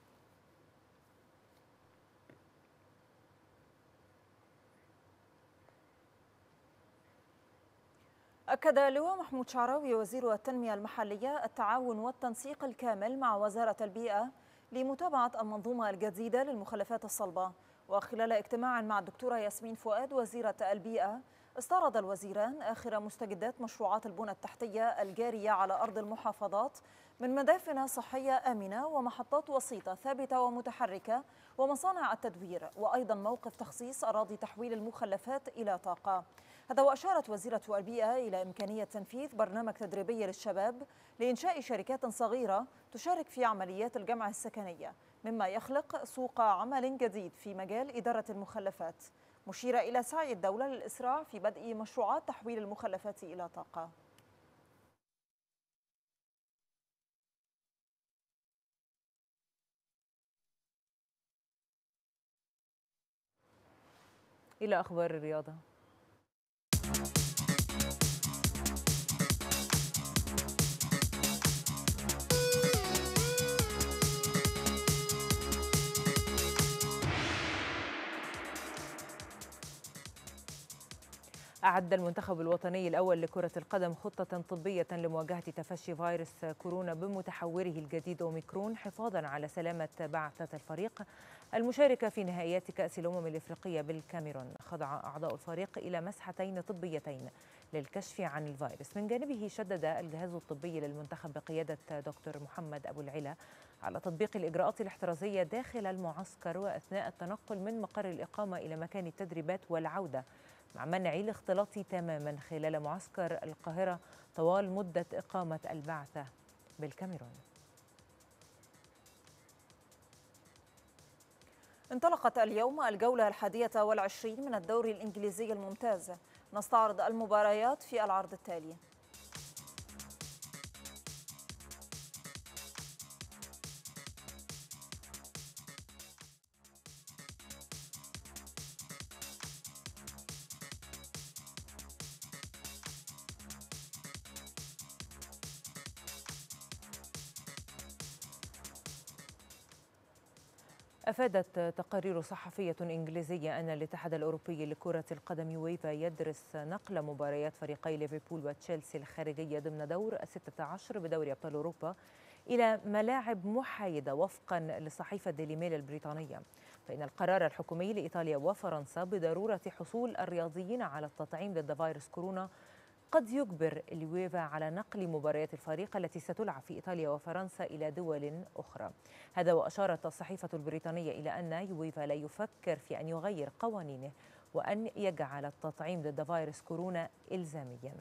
أكد اللواء محمود شعراوي وزير التنمية المحلية التعاون والتنسيق الكامل مع وزارة البيئة لمتابعة المنظومة الجديدة للمخلفات الصلبة. وخلال اجتماع مع الدكتورة ياسمين فؤاد وزيرة البيئة، استعرض الوزيران آخر مستجدات مشروعات البنى التحتية الجارية على أرض المحافظات من مدافن صحية آمنة ومحطات وسيطة ثابتة ومتحركة ومصانع التدوير، وأيضا موقف تخصيص أراضي تحويل المخلفات إلى طاقة. هذا وأشارت وزيرة البيئة إلى إمكانية تنفيذ برنامج تدريبي للشباب لإنشاء شركات صغيرة تشارك في عمليات الجمع السكنية، مما يخلق سوق عمل جديد في مجال إدارة المخلفات، مشيرة إلى سعي الدولة للإسراع في بدء مشروعات تحويل المخلفات إلى طاقة. إلى أخبار الرياضة. أعد المنتخب الوطني الأول لكرة القدم خطة طبية لمواجهة تفشي فيروس كورونا بمتحوره الجديد أوميكرون حفاظا على سلامة بعثة الفريق المشاركة في نهائيات كأس الأمم الإفريقية بالكاميرون. خضع أعضاء الفريق إلى مسحتين طبيتين للكشف عن الفيروس. من جانبه شدد الجهاز الطبي للمنتخب بقيادة دكتور محمد أبو العلا على تطبيق الإجراءات الاحترازية داخل المعسكر وأثناء التنقل من مقر الإقامة إلى مكان التدريبات والعودة، مع منع الاختلاط تماما خلال معسكر القاهرة طوال مدة إقامة البعثة بالكاميرون. انطلقت اليوم الجولة 21 من الدوري الإنجليزي الممتاز. نستعرض المباريات في العرض التالي. أفادت تقارير صحفية إنجليزية أن الاتحاد الأوروبي لكرة القدم يويفا يدرس نقل مباريات فريقي ليفربول وتشيلسي الخارجية ضمن دور 16 بدوري أبطال أوروبا إلى ملاعب محايدة وفقا لصحيفة ديلي ميل البريطانية، فإن القرار الحكومي لإيطاليا وفرنسا بضرورة حصول الرياضيين على التطعيم ضد فيروس كورونا قد يجبر اليويفا على نقل مباريات الفريق التي ستلعب في إيطاليا وفرنسا إلى دول أخرى. هذا وأشارت الصحيفة البريطانية إلى أن يويفا لا يفكر في أن يغير قوانينه وأن يجعل التطعيم ضد فيروس كورونا إلزاميا.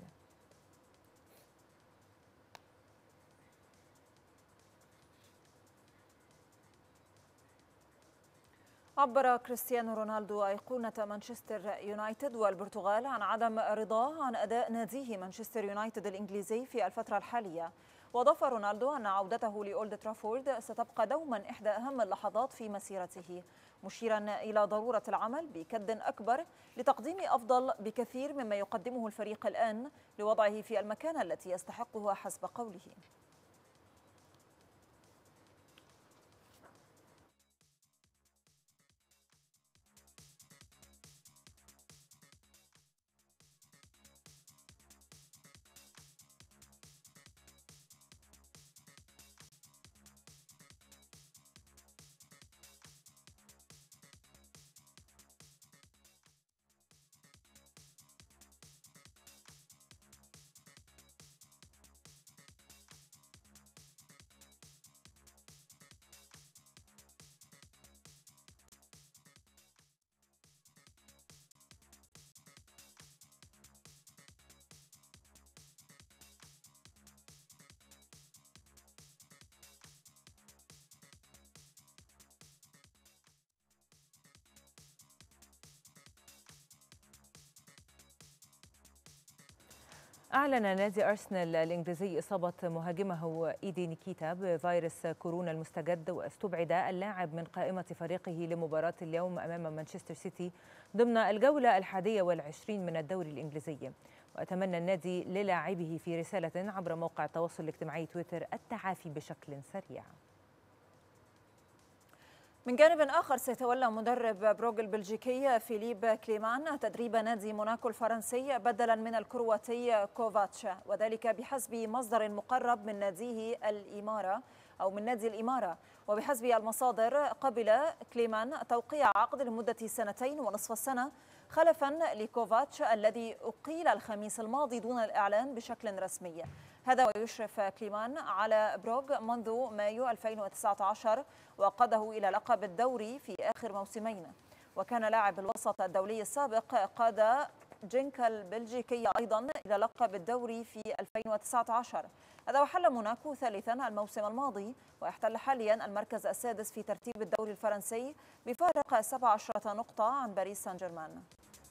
عبر كريستيانو رونالدو أيقونة مانشستر يونايتد والبرتغال عن عدم رضاه عن أداء ناديه مانشستر يونايتد الإنجليزي في الفترة الحالية. وأضاف رونالدو أن عودته لأولد ترافورد ستبقى دوما إحدى أهم اللحظات في مسيرته، مشيرا إلى ضرورة العمل بكد أكبر لتقديم أفضل بكثير مما يقدمه الفريق الآن لوضعه في المكانة التي يستحقها حسب قوله. أعلن نادي أرسنال الإنجليزي إصابة مهاجمه إيدي نيكيتا بفيروس كورونا المستجد، واستبعد اللاعب من قائمة فريقه لمباراة اليوم أمام مانشستر سيتي ضمن الجولة 21 من الدوري الإنجليزي. وأتمنى النادي للاعبه في رسالة عبر موقع التواصل الاجتماعي تويتر التعافي بشكل سريع. من جانب آخر، سيتولى مدرب بروغ البلجيكي فيليب كليمان تدريب نادي موناكو الفرنسي بدلا من الكرواتي كوفاتش، وذلك بحسب مصدر مقرب من نادي الإمارة. وبحسب المصادر قبل كليمان توقيع عقد لمدة 2.5 سنة خلفا لكوفاتش الذي أقيل الخميس الماضي دون الإعلان بشكل رسمي. هذا ويشرف كليمان على بروغ منذ مايو 2019 وقاده إلى لقب الدوري في آخر موسمين. وكان لاعب الوسط الدولي السابق قاد جينك البلجيكي أيضا إلى لقب الدوري في 2019. هذا وحل موناكو ثالثا الموسم الماضي، ويحتل حاليا المركز السادس في ترتيب الدوري الفرنسي بفارق 17 نقطة عن باريس سان جيرمان.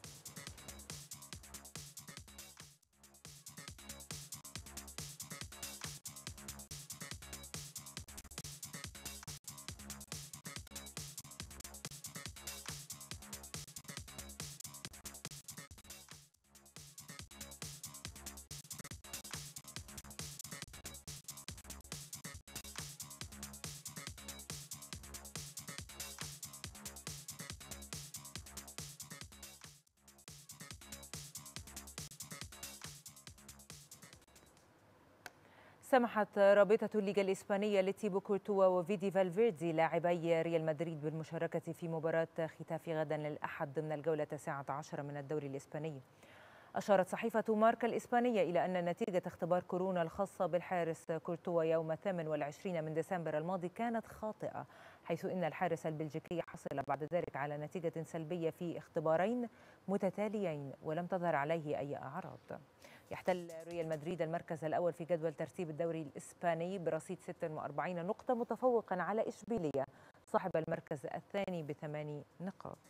سمحت رابطة الليغا الإسبانية لتيبو كورتوا وفيدي فالفيردي لاعبي ريال مدريد بالمشاركة في مباراة ختافي غدا الأحد ضمن الجولة 19 من الدوري الإسباني. أشارت صحيفة ماركا الإسبانية إلى أن نتيجة اختبار كورونا الخاصة بالحارس كورتوا يوم 28 من ديسمبر الماضي كانت خاطئة، حيث إن الحارس البلجيكي حصل بعد ذلك على نتيجة سلبية في اختبارين متتاليين ولم تظهر عليه أي أعراض. يحتل ريال مدريد المركز الأول في جدول ترتيب الدوري الإسباني برصيد 46 نقطة، متفوقا على إشبيلية صاحب المركز الثاني ب8 نقاط.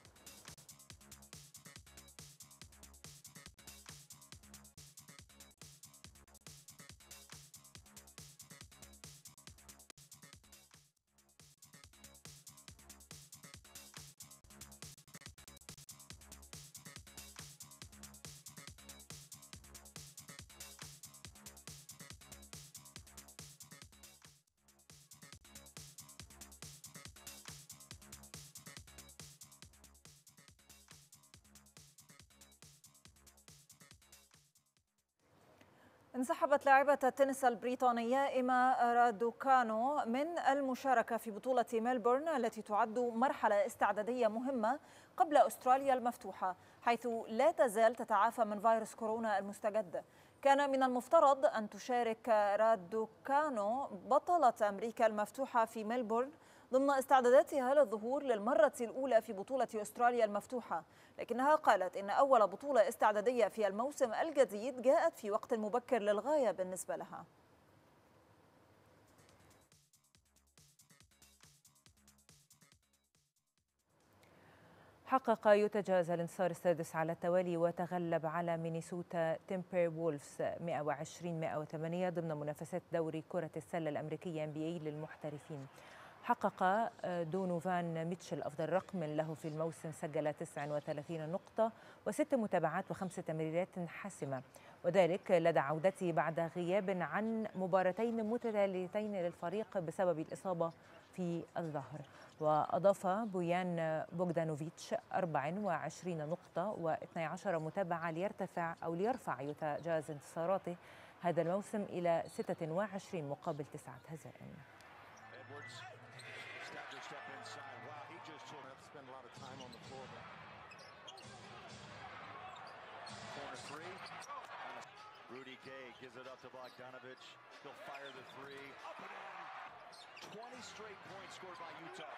انسحبت لاعبة التنس البريطانية إيما رادوكانو من المشاركة في بطولة ميلبورن التي تعد مرحلة استعدادية مهمة قبل أستراليا المفتوحة، حيث لا تزال تتعافى من فيروس كورونا المستجد. كان من المفترض أن تشارك رادوكانو بطلة أمريكا المفتوحة في ميلبورن ضمن استعداداتها للظهور للمرة الأولى في بطولة أستراليا المفتوحة، لكنها قالت إن أول بطولة استعدادية في الموسم الجديد جاءت في وقت مبكر للغاية بالنسبة لها. حقق يوتا جاز الانتصار السادس على التوالي وتغلب على مينيسوتا تيمبر وولفز 120-108 ضمن منافسات دوري كرة السلة الأمريكية NBA للمحترفين. حقق دونوفان ميتشل أفضل رقم له في الموسم، سجل 39 نقطة و6 متابعات و5 تمريرات حاسمة، وذلك لدى عودته بعد غياب عن مباراتين متتاليتين للفريق بسبب الإصابة في الظهر. وأضاف بويان بوغدانوفيتش 24 نقطة و12 متابعة ليرفع يوتا جاز انتصاراته هذا الموسم إلى 26 مقابل 9 هزائم. Rudy Gay gives it up to Bogdanovic. He'll fire the three. Up and in. 20 straight points scored by Utah.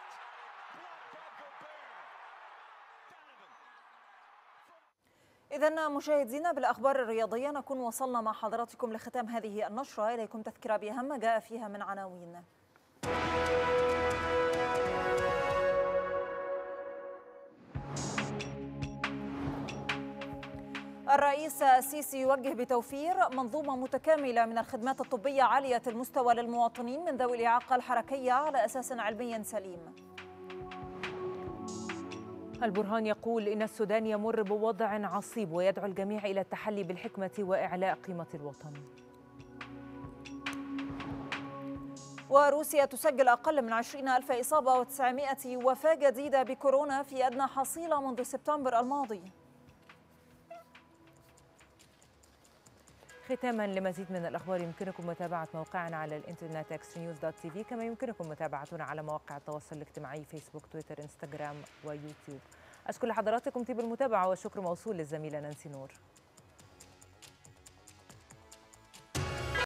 إذن مشاهدينا، بالأخبار الرياضية نكون وصلنا مع حضراتكم لختام هذه النشرة. إليكم تذكرة بأهم ما جاء فيها من عناوين. الرئيس السيسي يوجه بتوفير منظومة متكاملة من الخدمات الطبية عالية المستوى للمواطنين من ذوي الإعاقة الحركية على أساس علمي سليم. البرهان يقول إن السودان يمر بوضع عصيب ويدعو الجميع إلى التحلي بالحكمة وإعلاء قيمة الوطن. وروسيا تسجل أقل من 20,000 إصابة و900 وفاة جديدة بكورونا في أدنى حصيلة منذ سبتمبر الماضي. ختاما لمزيد من الأخبار يمكنكم متابعة موقعنا على الإنترنت extranews.tv، كما يمكنكم متابعتنا على مواقع التواصل الاجتماعي فيسبوك تويتر انستغرام ويوتيوب. أشكر لحضراتكم طيب المتابعة والشكر موصول للزميلة نانسي نور.